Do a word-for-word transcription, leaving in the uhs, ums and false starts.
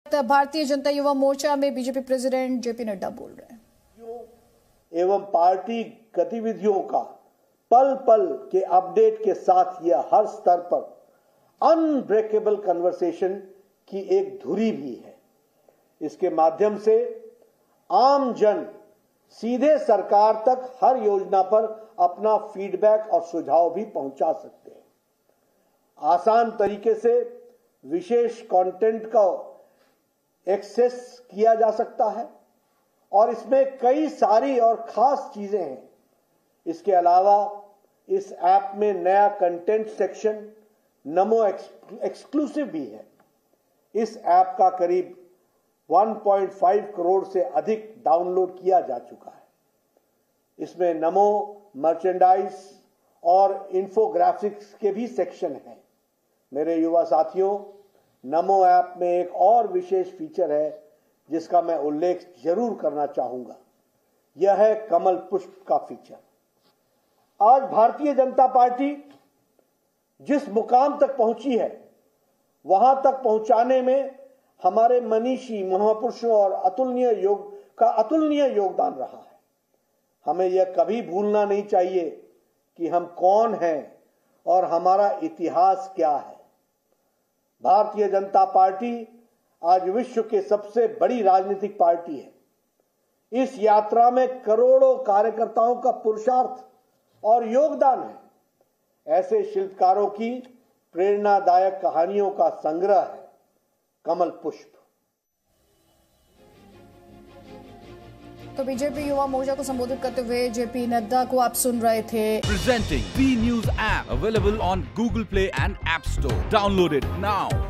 भारतीय जनता युवा मोर्चा में BJP president JP Nadda बोल रहे हैं। एवं पार्टी गतिविधियों का पल पल के अपडेट के साथ यह हर स्तर पर अनब्रेकेबल कन्वर्सेशन की एक धुरी भी है। इसके माध्यम से आम जन सीधे सरकार तक हर योजना पर अपना फीडबैक और सुझाव भी पहुंचा सकते हैं। आसान तरीके से विशेष कंटेंट का एक्सेस किया जा सकता है और इसमें कई सारी और खास चीजें हैं। इसके अलावा इस ऐप में नया कंटेंट सेक्शन नमो एक्सक्लूसिव भी है। इस ऐप का करीब एक पॉइंट पाँच करोड़ से अधिक डाउनलोड किया जा चुका है। इसमें नमो मर्चेंडाइज और इन्फोग्राफिक्स के भी सेक्शन हैं। मेरे युवा साथियों, नमो ऐप में एक और विशेष फीचर है जिसका मैं उल्लेख जरूर करना चाहूंगा। यह है कमल पुष्प का फीचर। आज भारतीय जनता पार्टी जिस मुकाम तक पहुंची है, वहां तक पहुंचाने में हमारे मनीषी महापुरुषों और अतुलनीय योग का अतुलनीय योगदान रहा है। हमें यह कभी भूलना नहीं चाहिए कि हम कौन हैं और हमारा इतिहास क्या है। भारतीय जनता पार्टी आज विश्व के सबसे बड़ी राजनीतिक पार्टी है। इस यात्रा में करोड़ों कार्यकर्ताओं का पुरुषार्थ और योगदान है। ऐसे शिल्पकारों की प्रेरणादायक कहानियों का संग्रह है कमल पुष्प। तो बीजेपी युवा मोर्चा को संबोधित करते हुए जेपी नड्डा को आप सुन रहे थे। Presenting B news app available on Google Play and App Store. Download it now.